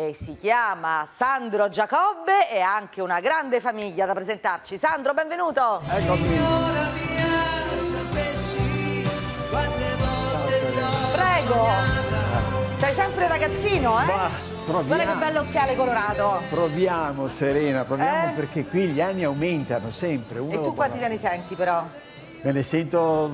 si chiama Sandro Giacobbe e ha anche una grande famiglia da presentarci. Sandro, benvenuto! Eccomi. Prego! Sei sempre ragazzino, eh? Ma proviamo. Guarda che bello occhiale colorato! Proviamo, Serena, proviamo perché qui gli anni aumentano sempre. E tu quanti te ne senti però? Me ne sento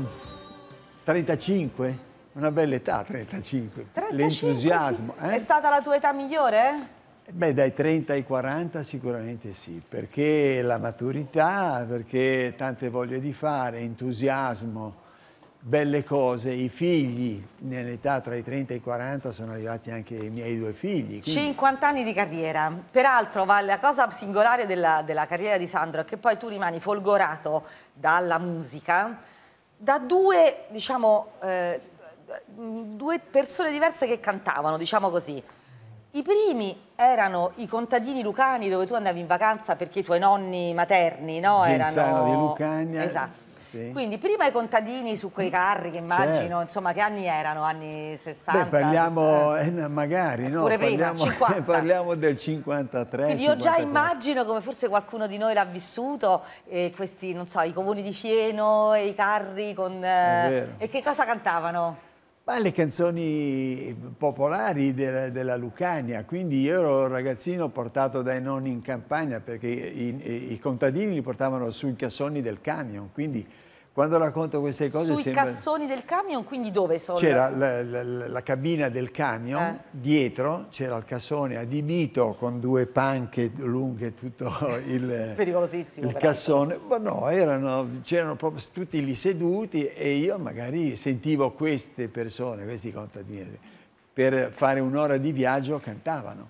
35, una bella età, 35. 35, L'entusiasmo. sì. È stata la tua età migliore? Beh, dai 30 ai 40 sicuramente sì, perché la maturità, perché tante voglie di fare, entusiasmo, belle cose. I figli nell'età tra i 30 e i 40 sono arrivati anche i miei 2 figli. Quindi... 50 anni di carriera. Peraltro la cosa singolare della carriera di Sandro è che poi tu rimani folgorato dalla musica da due, diciamo, due persone diverse che cantavano, diciamo così. I primi erano i contadini lucani dove tu andavi in vacanza perché i tuoi nonni materni, no? Genzano di Lucania. Esatto. Sì. Quindi prima i contadini su quei carri che immagino, certo. Insomma, che anni erano? Anni 60? Beh, parliamo, magari, no? Pure prima, 50. Parliamo del 53, quindi io già 54. immagino come forse qualcuno di noi l'ha vissuto, questi, non so, i covoni di fieno e i carri con... e che cosa cantavano? Ma le canzoni popolari della Lucania, quindi io ero un ragazzino portato dai nonni in campagna perché i contadini li portavano sui cassoni del camion, quindi quando racconto queste cose... Sui cassoni del camion, quindi dove sono? C'era la cabina del camion, dietro c'era il cassone adibito con 2 panche lunghe, tutto pericolosissimo, il cassone. Ma no, c'erano proprio tutti lì seduti e io magari sentivo queste persone, questi contadini, per fare un'ora di viaggio cantavano.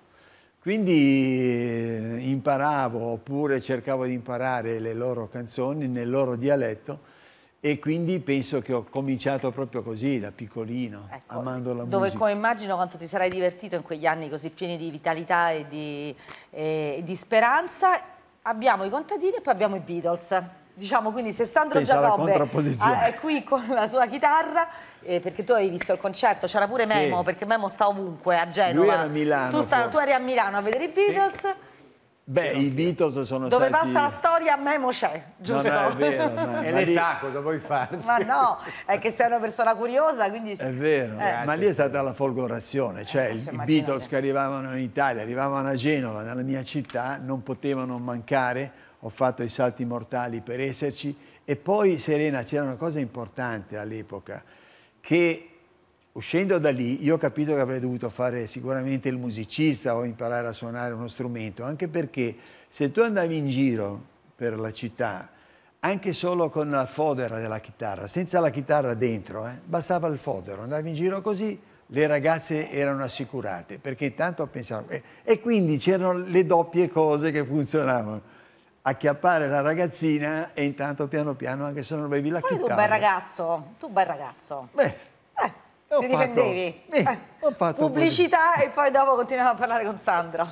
Quindi imparavo oppure cercavo di imparare le loro canzoni nel loro dialetto. E quindi penso che ho cominciato proprio così, da piccolino, ecco, amando la dove musica. come immagino quanto ti sarai divertito in quegli anni così pieni di vitalità e di speranza. Abbiamo i contadini e poi abbiamo i Beatles. Diciamo, quindi se Sandro Giacobbe è qui con la sua chitarra, perché tu hai visto il concerto, c'era pure Memo, sì. Perché Memo sta ovunque, a Genova. Lui era a Milano. Tu eri a Milano a vedere i Beatles. Sì. Beh, i Beatles sono dove stati... passa la storia, Memo c'è, giusto? No, è vero, e l'età, cosa vuoi fare? Ma no, è che sei una persona curiosa, quindi... È vero, ma lì è stata la folgorazione, cioè i Beatles che arrivavano in Italia, arrivavano a Genova, nella mia città, non potevano mancare, ho fatto i salti mortali per esserci, e poi, Serena, c'era una cosa importante all'epoca, che... Uscendo da lì, io ho capito che avrei dovuto fare sicuramente il musicista o imparare a suonare uno strumento, anche perché se tu andavi in giro per la città, anche solo con la fodera della chitarra, senza la chitarra dentro, bastava il fodero, andavi in giro così, le ragazze erano assicurate, perché intanto pensavo... E quindi c'erano le doppie cose che funzionavano. Acchiappare la ragazzina e intanto piano piano, anche se non avevi la chitarra... Poi tu bel ragazzo. Beh... Ti difendevi? Ho fatto pubblicità e poi dopo continuiamo a parlare con Sandro.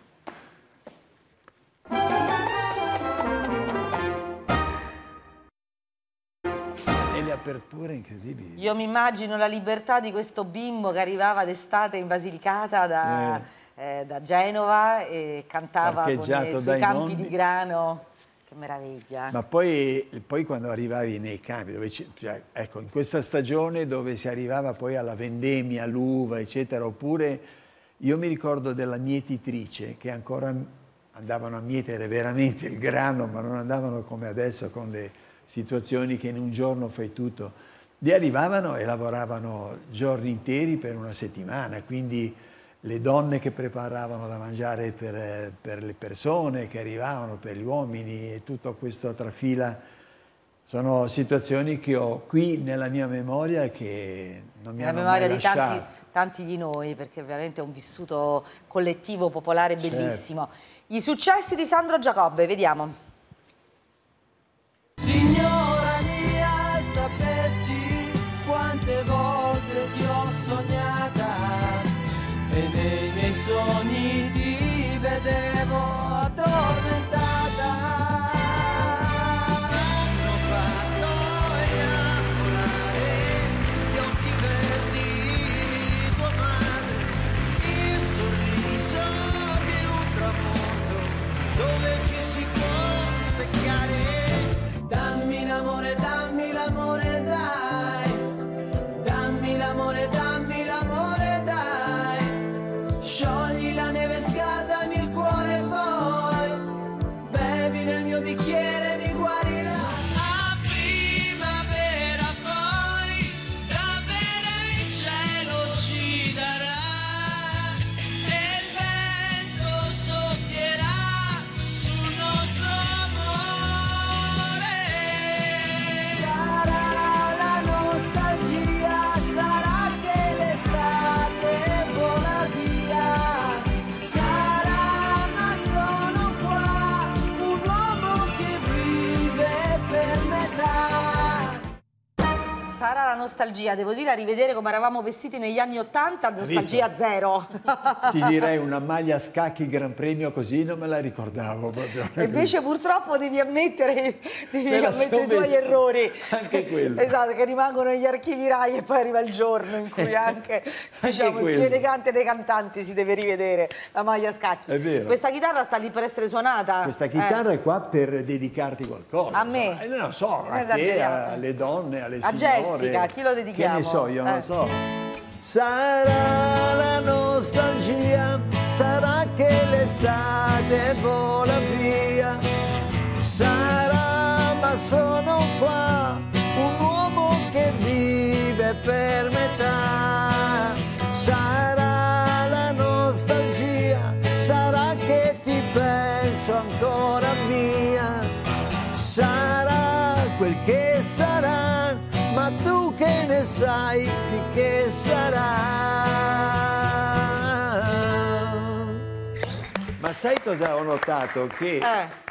E le aperture incredibili. Io mi immagino la libertà di questo bimbo che arrivava d'estate in Basilicata da Genova e cantava sui campi di grano. Che meraviglia. Ma poi quando arrivavi nei campi, dove cioè, ecco, in questa stagione dove si arrivava poi alla vendemmia, all'uva, eccetera, oppure io mi ricordo della mietitrice che ancora andavano a mietere veramente il grano, ma non andavano come adesso con le situazioni che in un giorno fai tutto. Lì arrivavano e lavoravano giorni interi per una settimana, quindi le donne che preparavano da mangiare per le persone che arrivavano, per gli uomini e tutto questo trafila, sono situazioni che ho qui nella mia memoria e che non mi hanno mai lasciato. Nella memoria di tanti di noi, perché veramente è un vissuto collettivo, popolare, bellissimo. Certo. I successi di Sandro Giacobbe, vediamo. Signora mia, sapessi quante volte ti ho sognata e nei miei sogni ti vedevo addormentata. L'ho fatto innamorare gli occhi verdi di tua madre, il sorriso Prendi la neve, scaldami il cuore e poi bevi nel mio bicchiere, mi guarirà. A primavera poi da bere il cielo ci darà e il vento soffierà sul nostro amore. Sarà la nostalgia, sarà che l'estate vola via. Sarà, ma sono qua, un uomo che vive per metà. Sarà la nostalgia, devo dire, a rivedere come eravamo vestiti negli anni '80, nostalgia zero. Ti direi una maglia a scacchi Gran Premio così non me la ricordavo proprio. E invece purtroppo devi ammettere Me la i son tuoi messa. errori. Anche quello. Esatto, che rimangono negli archivi Rai e poi arriva il giorno in cui anche, diciamo, il più quello. elegante dei cantanti si deve rivedere, la maglia a scacchi. È vero. Questa chitarra sta lì per essere suonata? Questa chitarra è qua per dedicarti qualcosa. A me? Non lo so, Non a te, esageriamo. alle donne, alle A signore. Jessica, a chi lo dedichiamo? Che ne so, io non lo so. Sarà la nostalgia, sarà che l'estate vola via. Sarà, ma sono qua, un uomo che vive per metà. Sarà la nostalgia, sarà che ti penso ancora mia. Sarà quel che sarà, ma tu che ne sai di che sarà? Ma sai cosa ho notato? Che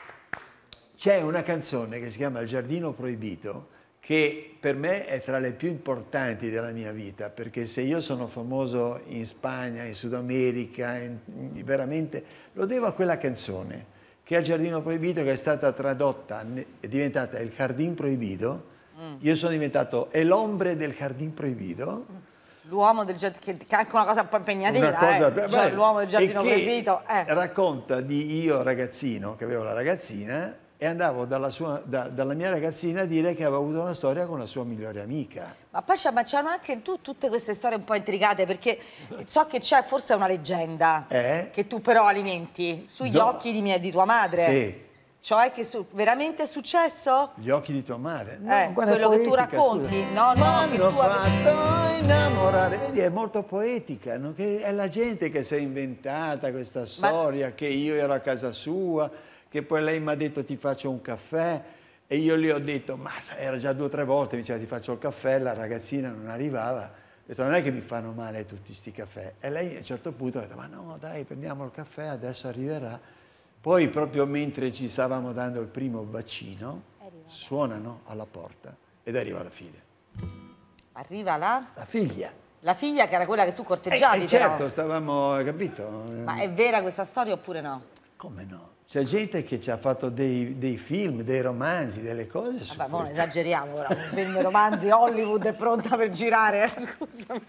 c'è una canzone che si chiama Il giardino proibito, che per me è tra le più importanti della mia vita, perché se io sono famoso in Spagna, in Sud America, veramente lo devo a quella canzone, che è Il giardino proibito, che è stata tradotta, è diventata Il jardín proibito. Io sono diventato El hombre del jardín proibito. L'uomo del giardino, che è anche una cosa un po' impegnativa, Una cosa, cioè, l'uomo del giardino e che proibito. racconta di io ragazzino, che avevo la ragazzina, e andavo dalla mia ragazzina a dire che aveva avuto una storia con la sua migliore amica. Ma poi c'erano anche tutte queste storie un po' intricate, perché so che c'è forse una leggenda che tu però alimenti sugli occhi di tua madre. Sì. Cioè che veramente è successo? Gli occhi di tua madre. Quello guarda, che tu poetica, racconti? scusa. No, che M'hanno tu fatto innamorare. Vedi, è molto poetica, no? Che è la gente che si è inventata questa storia, che io ero a casa sua, che poi lei mi ha detto ti faccio un caffè, e io le ho detto, ma era già 2 o 3 volte, mi diceva ti faccio il caffè, la ragazzina non arrivava. Ho detto non è che mi fanno male tutti sti caffè. E lei a un certo punto ha detto ma no dai, prendiamo il caffè, adesso arriverà. Poi proprio mentre ci stavamo dando il primo bacino, suonano alla porta ed arriva la figlia. Arriva là? La figlia. La figlia che era quella che tu corteggiavi, certo, però. stavamo, capito? Ma è vera questa storia oppure no? Come no? C'è gente che ci ha fatto dei film, dei romanzi, delle cose su Vabbè, non questo. esageriamo ora, un film romanzi, Hollywood è pronta per girare, scusami.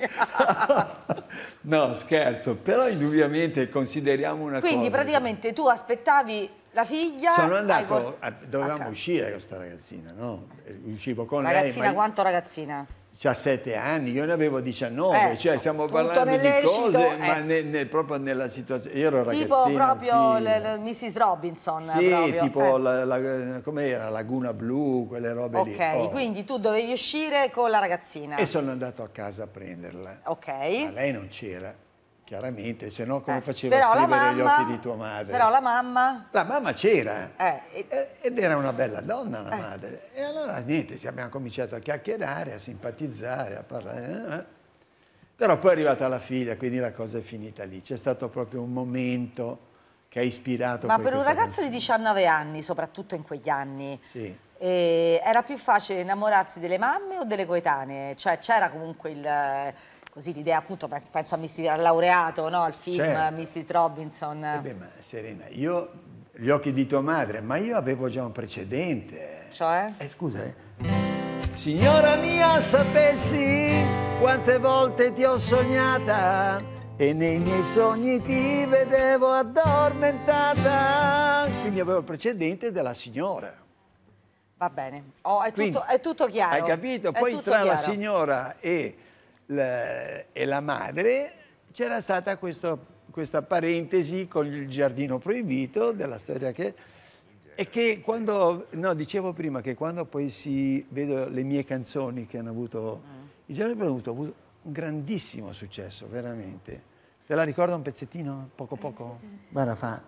No, scherzo, però indubbiamente consideriamo una cosa. Quindi praticamente tu aspettavi la figlia... Sono hai andato, cor- dovevamo casa. uscire con questa ragazzina, no? Uscivo con Ragazzina, lei, ma quanto ragazzina? c'ha 7 anni, io ne avevo 19, cioè stiamo tutto parlando di nell'esito, cose, ma proprio nella situazione, io ero Tipo ragazzino. proprio sì. Mrs. Robinson. Sì, proprio. tipo com'era, Laguna Blu, quelle robe lì. Ok, quindi tu dovevi uscire con la ragazzina. E sono andato a casa a prenderla. Ok. Ma lei non c'era, chiaramente, se no come faceva Però a la scrivere gli mamma- occhi di tua madre? Però la mamma... La mamma c'era. e- Ed era una bella donna la madre. E allora niente, abbiamo cominciato a chiacchierare, a simpatizzare, a parlare. Però poi è arrivata la figlia, quindi la cosa è finita lì. C'è stato proprio un momento che ha ispirato Ma poi per un questa ragazzo di canzone. 19 anni, soprattutto in quegli anni, Sì. era più facile innamorarsi delle mamme o delle coetanee? Cioè c'era comunque così l'idea, appunto, penso al laureato, no? Al film Certo. Mrs. Robinson. Beh, ma Serena, io gli occhi di tua madre, ma io avevo già un precedente. Cioè? Scusa, Signora mia, sapessi quante volte ti ho sognata e nei miei sogni ti vedevo addormentata. quindi avevo il precedente della signora. Va bene, Quindi, è tutto chiaro. Hai capito? È Poi tutto tra la chiaro. signora e la madre c'era stata questo questa parentesi con il giardino proibito della storia e che quando, no, dicevo prima che quando poi vedo le mie canzoni che hanno avuto, il giardino proibito ha avuto un grandissimo successo, veramente. Te la ricorda un pezzettino? Poco poco? Guarda, fa.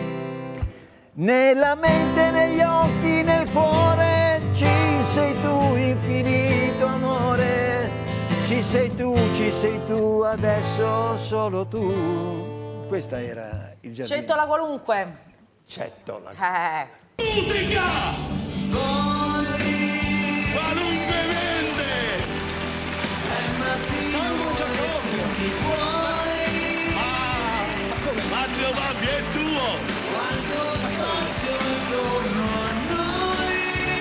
Nella mente, negli occhi, nel cuore, ci sei tu, infinito amore. Ci sei tu, adesso solo tu. Questa era il giardino. Cettola qualunque. Cettola. Musica! Qualunque vende! Sandro Giacobbe! Mazio Babbi è tuo! Quanto spazio intorno a noi,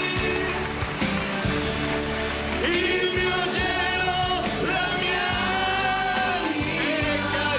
il mio cielo, la mia anima.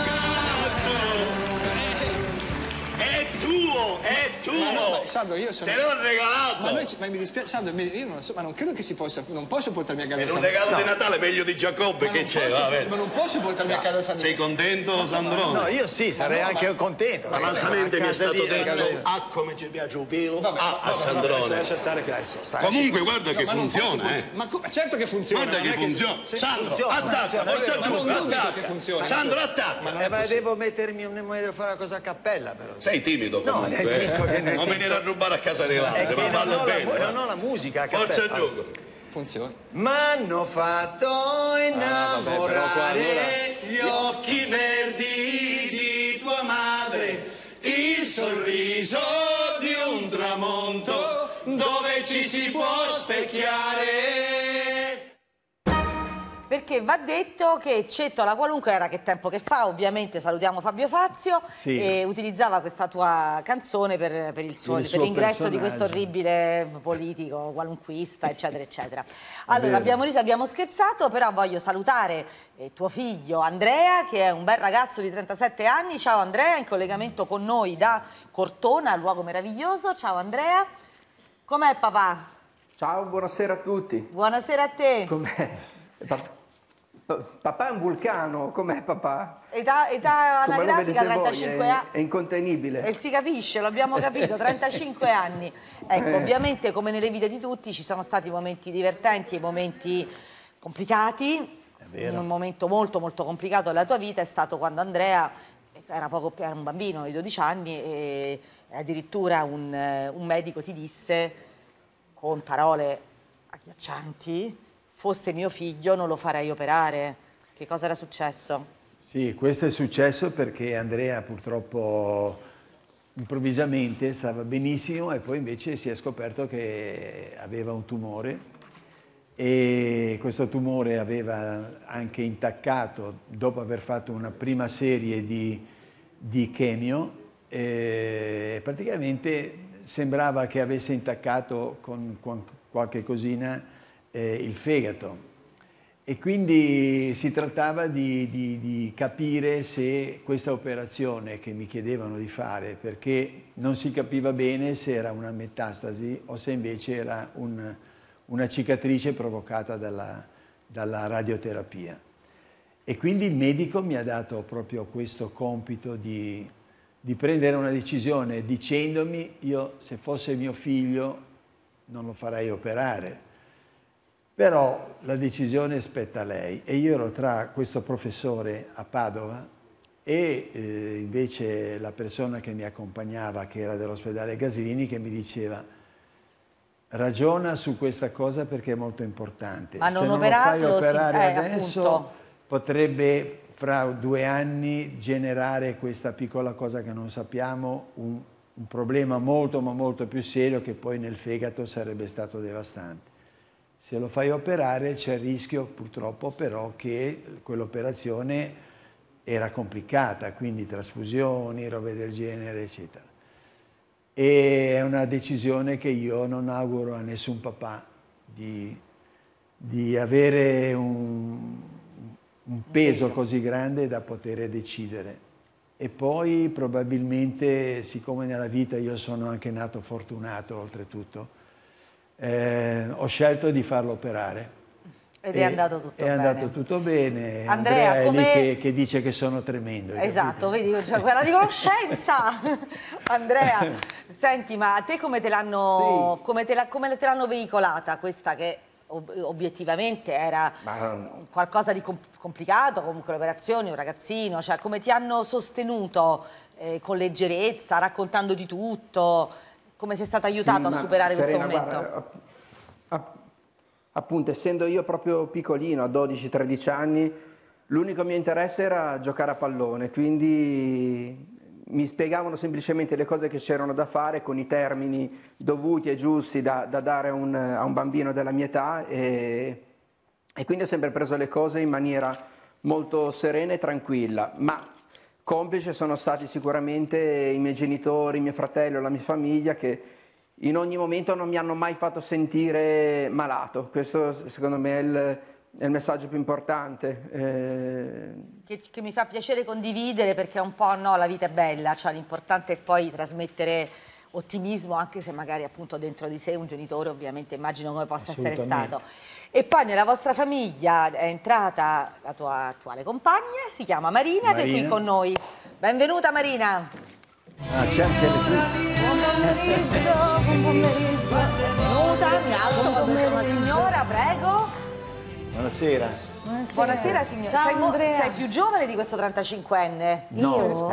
È tuo, è tuo! Ma no, ma Sandro, io sono... Te l'ho regalato! Ma mi dispiace, Sandro, io non so, ma non credo che si possa, non posso portarmi a casa È un Sandro. regalo di Natale meglio di Giacobbe che c'è, va bene. Ma non posso portarmi a casa Sandro. Sei contento, Sandrone? No, io sì, sarei anche contento. Ma l'altamente mi è stato detto, ah come ci piace un pelo, a Sandrone. Lascia stare adesso, sai. Comunque guarda che Ma non funziona, posso- eh. Ma certo che funziona. Guarda non che è funziona. Sì, Sandro, funziona, attacca, funziona, forza è vero, giù, ma non dubito attacca. che funzioni. Sandro, attacca. Ma devo mettermi un devo fare una cosa a cappella, però. Sei timido No, comunque, nel senso che non venire a rubare a casa dei È altri, che ma fallo bene. non ho la musica a Forza cappella. giù. Funziona. M'hanno fatto innamorare gli occhi verdi di tua madre, il sorriso di un tramonto dove ci si può specchiare. Perché va detto che Cettola qualunque era Che tempo che fa, ovviamente salutiamo Fabio Fazio, Sì. e utilizzava questa tua canzone per Il suo l'ingresso di questo personaggio. orribile politico, qualunquista, eccetera, eccetera. Allora, abbiamo riso, abbiamo scherzato, però voglio salutare tuo figlio Andrea, che è un bel ragazzo di 37 anni. Ciao Andrea, in collegamento con noi da Cortona, luogo meraviglioso. Ciao Andrea. Com'è papà? Ciao, buonasera a tutti. Buonasera a te. Com'è? Papà è un vulcano, com'è papà? Età Come lo anagrafica vedete voi, 35 anni. è incontenibile. E si capisce, l'abbiamo capito, 35 anni. Ecco, ovviamente come nelle vite di tutti ci sono stati momenti divertenti e momenti complicati. Un momento molto molto complicato della tua vita è stato quando Andrea era un bambino di 12 anni e addirittura un medico ti disse con parole agghiaccianti: fosse mio figlio non lo farei operare. Che cosa era successo? Sì, questo è successo perché Andrea purtroppo improvvisamente stava benissimo e poi invece si è scoperto che aveva un tumore e questo tumore aveva anche intaccato, dopo aver fatto una prima serie di chemio, praticamente sembrava che avesse intaccato con qualche cosina il fegato. E quindi si trattava di capire se questa operazione che mi chiedevano di fare, perché non si capiva bene se era una metastasi o se invece era una cicatrice provocata dalla radioterapia. E quindi il medico mi ha dato proprio questo compito di prendere una decisione dicendomi: io se fosse mio figlio non lo farei operare. Però la decisione spetta a lei e io ero tra questo professore a Padova e invece la persona che mi accompagnava, che era dell'ospedale Gaslini, che mi diceva: ragiona su questa cosa perché è molto importante. Ma non se non operarlo, lo fai operare adesso appunto. potrebbe fra 2 anni generare questa piccola cosa che non sappiamo, un problema molto ma molto più serio che poi nel fegato sarebbe stato devastante. Se lo fai operare c'è il rischio purtroppo però che quell'operazione era complicata, quindi trasfusioni, robe del genere, eccetera. E è una decisione che io non auguro a nessun papà di avere un peso così grande da poter decidere. E poi probabilmente, siccome nella vita io sono anche nato fortunato oltretutto, ho scelto di farlo operare Ed è andato tutto bene. È andato tutto bene. Andrea è come... lì che dice che sono tremendo. Esatto, vedi, cioè, quella riconoscenza. Andrea, senti, ma a te come te l'hanno veicolata questa che obiettivamente era qualcosa di complicato, comunque le operazioni, un ragazzino, cioè come ti hanno sostenuto con leggerezza, raccontandoti tutto, come sei stato aiutato a superare questo momento? Guarda, appunto, essendo io proprio piccolino, a 12-13 anni, l'unico mio interesse era giocare a pallone, quindi mi spiegavano semplicemente le cose che c'erano da fare con i termini dovuti e giusti da dare a un bambino della mia età e quindi ho sempre preso le cose in maniera molto serena e tranquilla, ma complice sono stati sicuramente i miei genitori, mio fratello, la mia famiglia che in ogni momento non mi hanno mai fatto sentire malato. Questo secondo me è il messaggio più importante. Che mi fa piacere condividere perché un po' no, la vita è bella, cioè l'importante è poi trasmettere ottimismo anche se magari appunto dentro di sé un genitore ovviamente immagino come possa essere stato. E poi nella vostra famiglia è entrata la tua attuale compagna, si chiama Marina, che è qui con noi. Benvenuta Marina! C'è anche le tue. Buon pomeriggio. Benvenuta, mi alzo quando sono una signora, prego. Buonasera. Buonasera signora. Sei più giovane di questo 35enne? No. Io?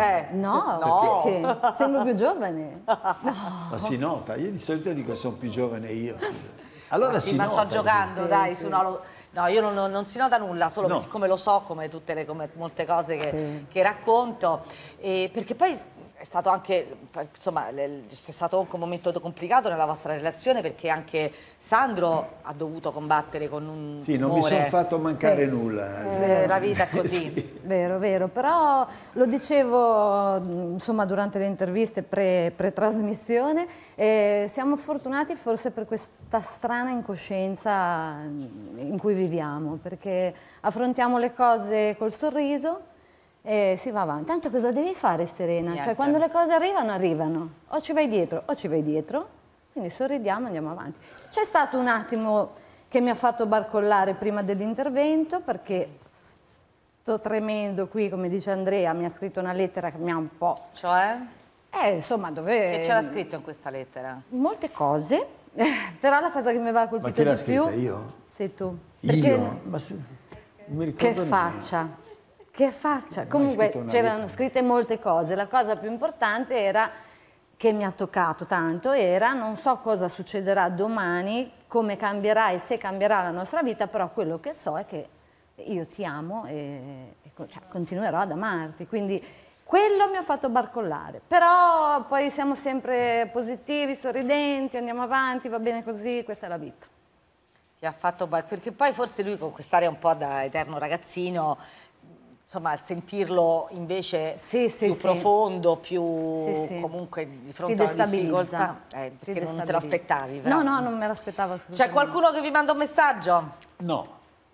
No, perché? Sembro più giovane. No. Ma si nota, io di solito dico sono più giovane io. Allora sì, si ma nota. sto giocando, dai, su no, io non si nota nulla, solo siccome lo so, come molte cose che racconto, perché poi è stato anche, insomma, c'è stato anche un momento complicato nella vostra relazione perché anche Sandro ha dovuto combattere con un non mi sono fatto mancare nulla. La vita è così. Sì. Vero, però lo dicevo insomma durante le interviste pre-trasmissione, siamo fortunati forse per questa strana incoscienza in cui viviamo, perché affrontiamo le cose col sorriso e si va avanti. Tanto cosa devi fare, Serena? Niente. Cioè quando le cose arrivano, o ci vai dietro o ci vai dietro, quindi sorridiamo e andiamo avanti. C'è stato un attimo che mi ha fatto barcollare prima dell'intervento perché sto tremendo qui, come dice Andrea, mi ha scritto una lettera che mi ha un po'... Cioè? Insomma, dove... Che c'era scritto in questa lettera? Molte cose, però la cosa che mi va colpito Ma chi l'ha di più... scritta, io? Sei tu. Io? Ma non mi ricordo Che nemmeno. faccia! Che faccia! Comunque c'erano scritte molte cose, la cosa più importante era, che mi ha toccato tanto, era non so cosa succederà domani, come cambierà e se cambierà la nostra vita, però quello che so è che io ti amo e continuerò ad amarti, quindi quello mi ha fatto barcollare, però poi siamo sempre positivi, sorridenti, andiamo avanti, va bene così, questa è la vita. Ti ha fatto perché poi forse lui con quest'area un po' da eterno ragazzino, insomma, sentirlo invece più profondo, più comunque di fronte alla difficoltà, perché non te lo aspettavi. Però. No, non me l'aspettavo assolutamente. C'è qualcuno che vi manda un messaggio? No.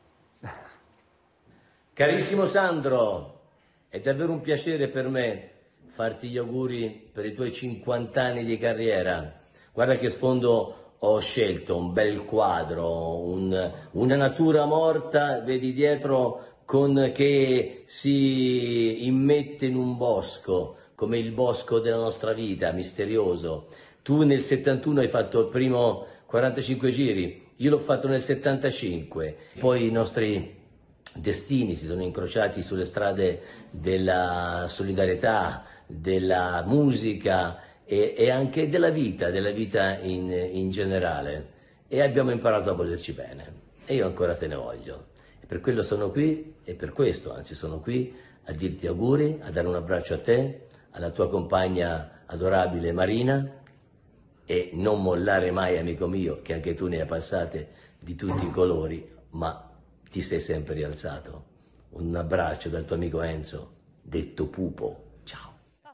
Carissimo Sandro, è davvero un piacere per me farti gli auguri per i tuoi 50 anni di carriera. Guarda che sfondo ho scelto, un bel quadro, una natura morta, vedi dietro, che si immette in un bosco, come il bosco della nostra vita, misterioso. Tu nel 71 hai fatto il primo 45 giri, io l'ho fatto nel 75, poi i nostri destini si sono incrociati sulle strade della solidarietà, della musica e anche della vita in generale, e abbiamo imparato a volerci bene e io ancora te ne voglio. Per quello sono qui e per questo, anzi sono qui a dirti auguri, a dare un abbraccio a te, alla tua compagna adorabile Marina, e non mollare mai, amico mio, che anche tu ne hai passate di tutti i colori, ma ti sei sempre rialzato. Un abbraccio dal tuo amico Enzo, detto Pupo. Ciao.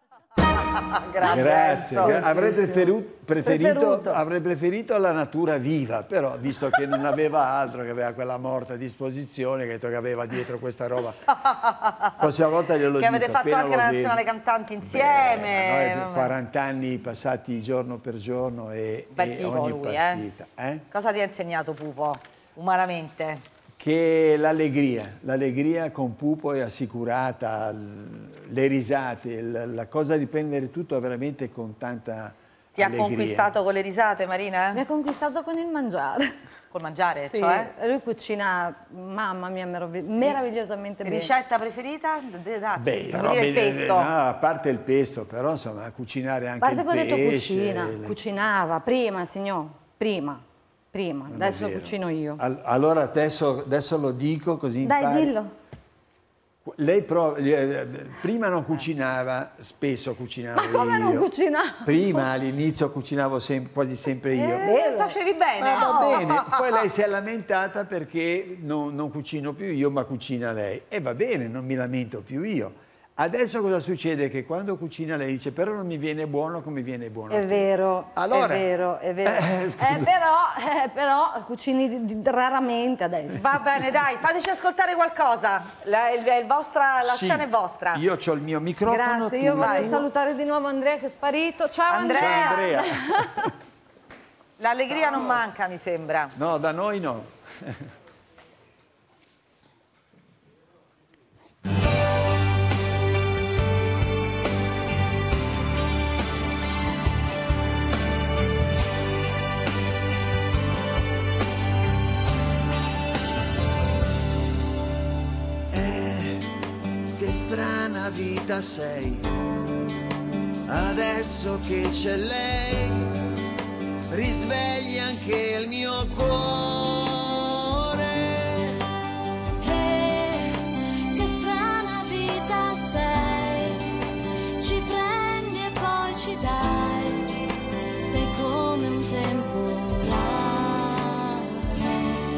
Grazie. Avrei preferito la natura viva, però visto che non aveva altro, che aveva quella morta a disposizione, che ha detto che aveva dietro questa roba. La prossima volta glielo dico. Che avete fatto anche la nazionale cantanti insieme. Noi 40 anni passati giorno per giorno e Bel tipo ogni lui, partita. Cosa ti ha insegnato Pupo, umanamente? Che l'allegria con Pupo è assicurata, le risate, la cosa di prendere tutto veramente con tanta Ti allegria. ha conquistato con le risate, Marina? Mi ha conquistato con il mangiare. Col mangiare, Sì, cioè? lui cucina, mamma mia, meravigliosamente bene. Ricetta preferita? Beh, il pesto. No, a parte il pesto, però insomma, cucinare anche il A parte che ho detto pesce. cucinava, prima, signor, prima, adesso cucino io. Allora adesso lo dico così impari. Dai, dillo. Lei prima non cucinava, spesso cucinavo io. Ma come non cucinava? Prima all'inizio cucinavo quasi sempre io. Facevi bene. Ma va bene, poi lei si è lamentata perché non cucino più io, ma cucina lei. E va bene, non mi lamento più io. Adesso cosa succede? Che quando cucina lei dice però non mi viene buono come viene buono. È vero, allora, è vero. Però cucini raramente adesso. Va bene, dai, fateci ascoltare qualcosa. La scena è vostra. Io ho il mio microfono. Grazie, io voglio salutare di nuovo Andrea che è sparito. Ciao Andrea! L'allegria non manca, mi sembra. No, da noi no. Che strana vita sei, adesso che c'è lei, risvegli anche il mio cuore. Che strana vita sei, ci prendi e poi ci dai, sei come un temporale.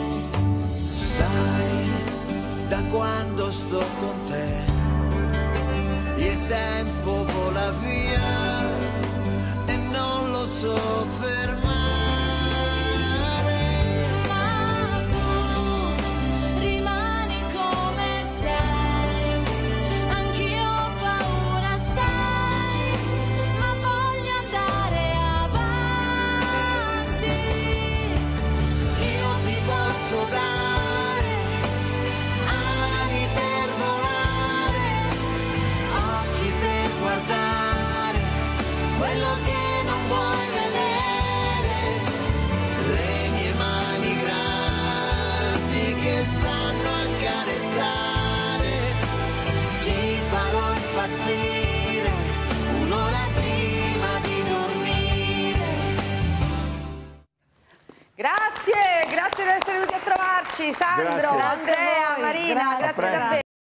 Sai, da quando sto con te il tempo vola via e non lo so fermare. Ma tu rimani come sei, anch'io ho paura, sai, ma voglio andare avanti. Io ti posso dare ali per volare, occhi per guardare quello che non vuoi vedere, le mie mani grandi che sanno accarezzare, ti farò impazzire un'ora prima di dormire. Grazie di essere venuti a trovarci, Sandro, Grazie. Andrea, Grazie a voi, Marina, grazie davvero.